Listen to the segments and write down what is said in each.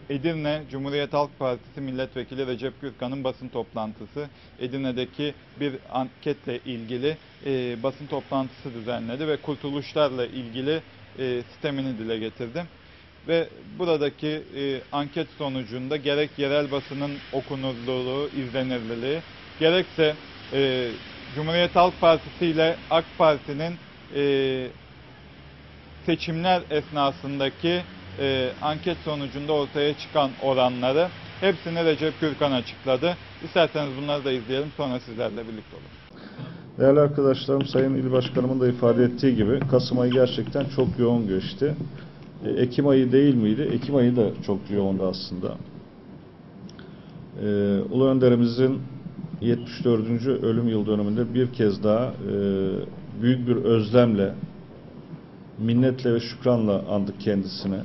Edirne Cumhuriyet Halk Partisi Milletvekili Recep Gürkan'ın basın toplantısı. Edirne'deki bir anketle ilgili basın toplantısı düzenledi ve kurtuluşlarla ilgili sistemini dile getirdi. Ve buradaki anket sonucunda gerek yerel basının okunurluğu, izlenirliliği, gerekse Cumhuriyet Halk Partisi ile AK Parti'nin seçimler esnasındaki anket sonucunda ortaya çıkan oranları hepsini Recep Gürkan açıkladı. İsterseniz bunları da izleyelim, sonra sizlerle birlikte olalım. Değerli arkadaşlarım, Sayın İl Başkanımın da ifade ettiği gibi Kasım ayı gerçekten çok yoğun geçti. Ekim ayı değil miydi? Ekim ayı da çok yoğundu aslında. Ulu Önderimizin 74. ölüm yıl dönümünde bir kez daha büyük bir özlemle, minnetle ve şükranla andık kendisine.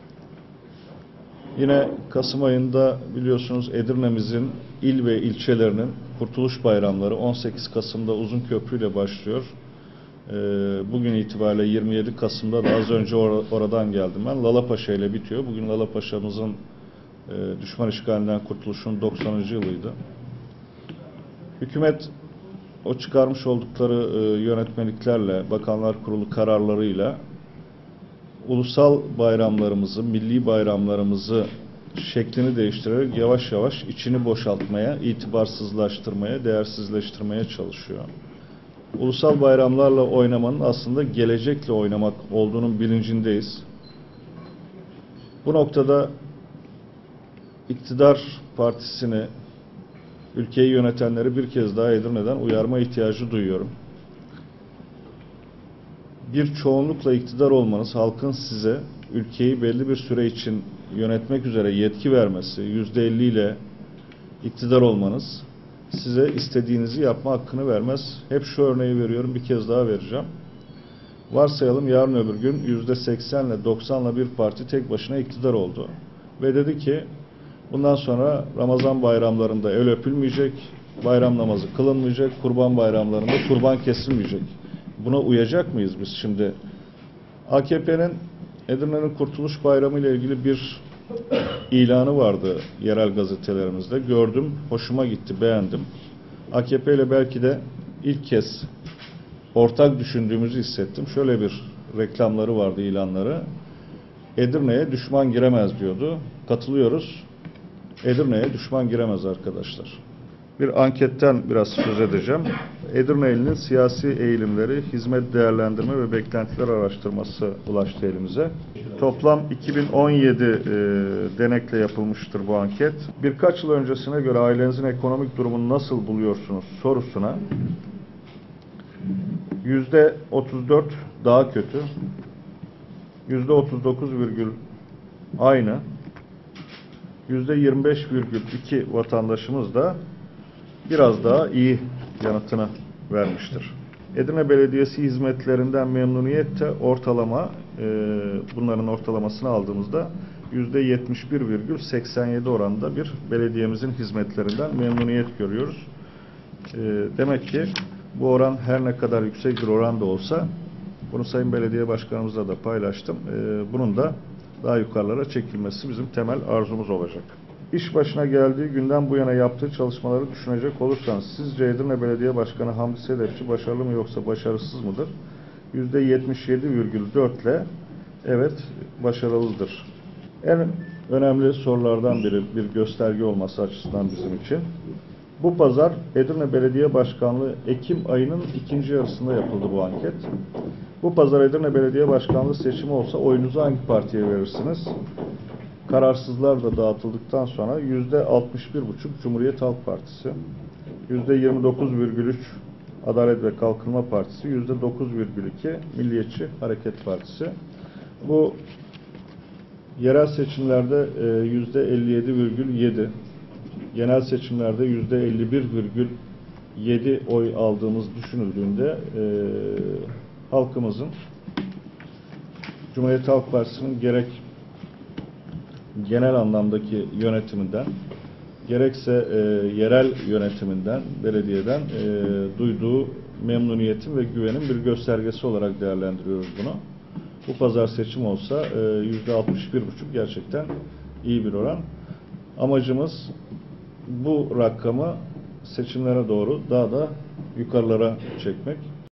Yine Kasım ayında biliyorsunuz Edirne'mizin il ve ilçelerinin Kurtuluş Bayramları 18 Kasım'da Uzunköprü ile başlıyor. Bugün itibariyle 27 Kasım'da da az önce oradan geldim ben. Lalapaşa ile bitiyor. Bugün Lalapaşa'mızın düşman işgalinden kurtuluşunun 90. yılıydı. Hükümet o çıkarmış oldukları yönetmeliklerle, Bakanlar Kurulu kararlarıyla ulusal bayramlarımızı, milli bayramlarımızı şeklini değiştirerek yavaş yavaş içini boşaltmaya, itibarsızlaştırmaya, değersizleştirmeye çalışıyor. Ulusal bayramlarla oynamanın aslında gelecekle oynamak olduğunun bilincindeyiz. Bu noktada iktidar partisini, ülkeyi yönetenleri bir kez daha Edirne'den uyarma ihtiyacı duyuyorum. Bir çoğunlukla iktidar olmanız, halkın size ülkeyi belli bir süre için yönetmek üzere yetki vermesi, %50 ile iktidar olmanız size istediğinizi yapma hakkını vermez. Hep şu örneği veriyorum, bir kez daha vereceğim. Varsayalım yarın öbür gün %80 ile 90 ile bir parti tek başına iktidar oldu. Ve dedi ki bundan sonra Ramazan bayramlarında el öpülmeyecek, bayram namazı kılınmayacak, kurban bayramlarında kurban kesilmeyecek. Buna uyacak mıyız biz şimdi? AKP'nin Edirne'nin Kurtuluş Bayramı ile ilgili bir ilanı vardı yerel gazetelerimizde. Gördüm, hoşuma gitti, beğendim. AKP ile belki de ilk kez ortak düşündüğümüzü hissettim. Şöyle bir reklamları vardı, ilanları. Edirne'ye düşman giremez diyordu. Katılıyoruz. Edirne'ye düşman giremez arkadaşlar. Bir anketten biraz söz edeceğim. Edirne ilinin siyasi eğilimleri, hizmet değerlendirme ve beklentiler araştırması ulaştı elimize. Toplam 2017 denekle yapılmıştır bu anket. Birkaç yıl öncesine göre ailenizin ekonomik durumunu nasıl buluyorsunuz sorusuna %34 daha kötü, %39 aynı, %25,2 vatandaşımız da biraz daha iyi yanıtını vermiştir. Edirne Belediyesi hizmetlerinden memnuniyette ortalama, bunların ortalamasını aldığımızda %71,87 oranında bir belediyemizin hizmetlerinden memnuniyet görüyoruz. Demek ki bu oran her ne kadar yüksek bir oran da olsa, bunu Sayın Belediye Başkanımızla da paylaştım, bunun da daha yukarılara çekilmesi bizim temel arzumuz olacak. İş başına geldiği günden bu yana yaptığı çalışmaları düşünecek olursanız, sizce Edirne Belediye Başkanı Hamdi Sedefçi başarılı mı yoksa başarısız mıdır? %77,4 ile evet başarılıdır. En önemli sorulardan biri, bir gösterge olması açısından bizim için. Bu pazar Edirne Belediye Başkanlığı Ekim ayının ikinci yarısında yapıldı bu anket. Bu pazar Edirne Belediye Başkanlığı seçimi olsa oyunuzu hangi partiye verirsiniz? Kararsızlar da dağıtıldıktan sonra %61,5 Cumhuriyet Halk Partisi, %29,3 Adalet ve Kalkınma Partisi, %9,2 Milliyetçi Hareket Partisi. Bu yerel seçimlerde %57,7, genel seçimlerde %51,7 oy aldığımız düşünüldüğünde halkımızın Cumhuriyet Halk Partisi'nin gerek genel anlamdaki yönetiminden, gerekse yerel yönetiminden, belediyeden duyduğu memnuniyetin ve güvenin bir göstergesi olarak değerlendiriyoruz bunu. Bu pazar seçim olsa %61,5 gerçekten iyi bir oran. Amacımız bu rakamı seçimlere doğru daha da yukarılara çekmek.